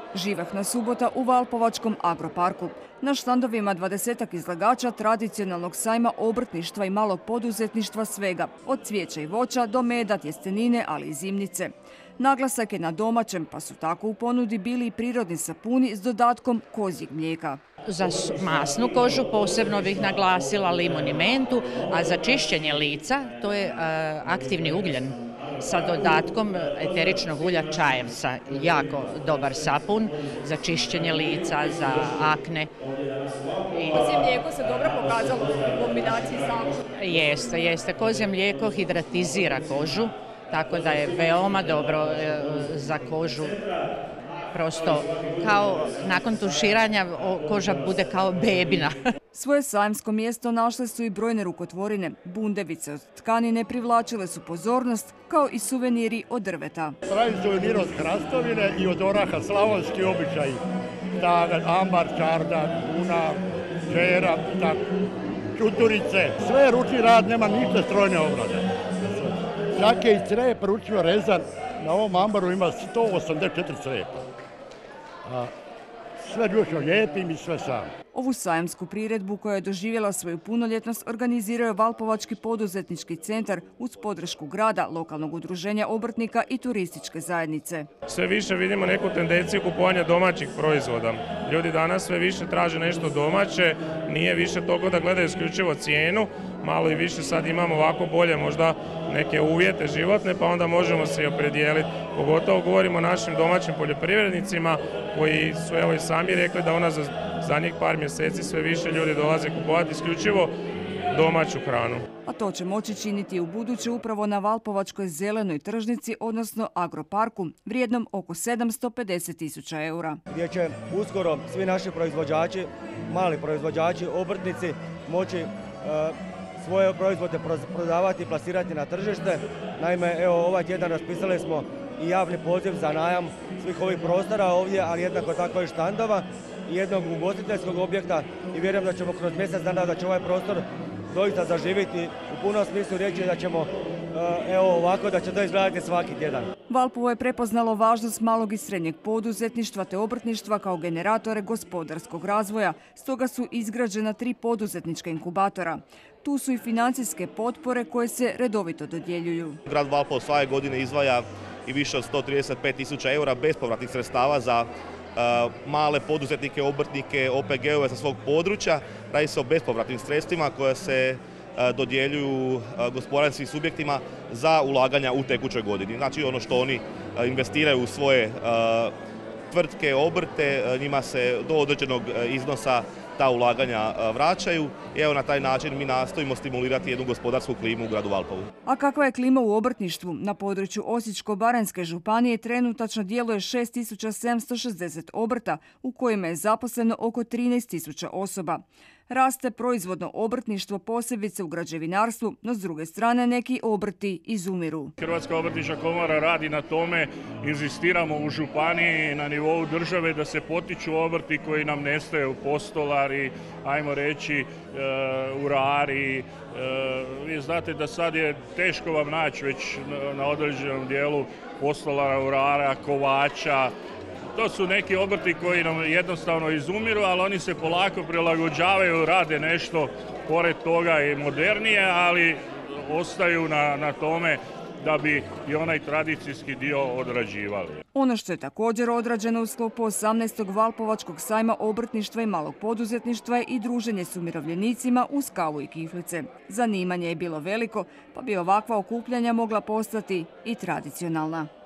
Živahna subota u Valpovačkom agroparku. Na štandovima 20-ak izlagača tradicionalnog sajma obrtništva i malog poduzetništva svega, od cvijeća i voća do meda, tjestenine, ali i zimnice. Naglasak je na domaćem, pa su tako u ponudi bili i prirodni sapuni s dodatkom kozjeg mlijeka. Za masnu kožu posebno bih naglasila limun i mentu, a za čišćenje lica to je aktivni ugljen sa dodatkom eteričnog ulja čajevca. Jako dobar sapun za čišćenje lica, za akne. Kozje mlijeko se dobro pokazalo u kombinaciji sapuna. Jeste. Kozje mlijeko hidratizira kožu, tako da je veoma dobro za kožu. Prosto kao nakon tuširanja koža bude kao bebina. Svoje sajmsko mjesto našle su i brojne rukotvorine. Bundevice od tkanine privlačile su pozornost, kao i suveniri od drveta. Pravi suvenir od hrastovine i od oraha, slavonski običaj. Ambar, čarda, kuna, čera, čuturice. Sve je ručni rad, nema ništa strojne obrade. Svaki je crep ručno rezan, na ovom ambaru ima 184 crepa. Sve ručno lijepim i sve sam. Ovu sajamsku priredbu koja je doživjela svoju punoljetnost organizirao je Valpovački poduzetnički centar uz podršku grada, lokalnog udruženja obrtnika i turističke zajednice. Sve više vidimo neku tendenciju kupovanja domaćih proizvoda. Ljudi danas sve više traže nešto domaće, nije više toliko da gledaju isključivo cijenu, malo i više sad imamo ovako bolje možda neke uvjete životne, pa onda možemo se i opredijeliti. Pogotovo govorimo o našim domaćim poljoprivrednicima koji su evo i sami rekli da ona za zadnjih par mjeseci sve više ljudi dolaze kupovati isključivo domaću hranu. A to će moći činiti u buduće upravo na Valpovačkoj zelenoj tržnici, odnosno agroparku, vrijednom oko 750.000 eura. Gdje će uskoro svi naši proizvođači, mali proizvođači, obrtnici moći svoje proizvode prodavati i plasirati na tržište. Naime, evo ovaj tjedan raspisali smo i javni poziv za najam svih ovih prostora ovdje, ali jednako tako i štandova i jednog ugostiteljskog objekta i vjerujem da ćemo kroz mjesec dana da će ovaj prostor doista zaživjeti u punom smislu riječi da ćemo ovako da će to izgledati svaki tjedan. Valpovo je prepoznalo važnost malog i srednjeg poduzetništva te obrtništva kao generatore gospodarskog razvoja, stoga su izgrađena 3 poduzetnička inkubatora. Tu su i financijske potpore koje se redovito dodjeljuju. Grad Valpovo svake godine izdvaja i više od 135.000 eura bespovratnih sredstava za male poduzetnike, obrtnike, OPG-ove sa svog područja. Radi se o bespovratnim sredstvima koja se dodjeljuju gospodarskim subjektima za ulaganja u tekućoj godini. Znači ono što oni investiraju u svoje tvrtke, obrte, njima se do određenog iznosa ta ulaganja vraćaju i evo na taj način mi nastojimo stimulirati jednu gospodarsku klimu u gradu Valpovu. A kakva je klima u obrtništvu? Na području Osječko-baranjske županije trenutačno djeluje 6.760 obrta u kojima je zaposleno oko 13.000 osoba. Raste proizvodno obrtništvo, posebice u građevinarstvu, no s druge strane neki obrti izumiru. Hrvatska obrtnička komora radi na tome, inzistiramo u županiji na nivou države da se potiču obrti koji nam nestaju, postolari, ajmo reći urari. Vi znate da sad je teško vam naći već na određenom dijelu postolara, urara, kovača. To su neki obrti koji nam jednostavno izumiru, ali oni se polako prilagođavaju, rade nešto pored toga i modernije, ali ostaju na tome da bi i onaj tradicijski dio odrađivali. Ono što je također odrađeno u sklopu 18. Valpovačkog sajma obrtništva i malog poduzetništva je i druženje s umirovljenicima uz kavu i kiflice. Zanimanje je bilo veliko, pa bi ovakva okupljanja mogla postati i tradicionalna.